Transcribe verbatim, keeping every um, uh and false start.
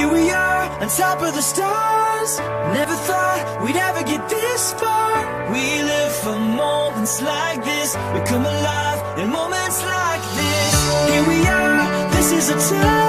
Here we are, on top of the stars. Never thought we'd ever get this far. We live for moments like this. We come alive in moments like this. Here we are, this is a time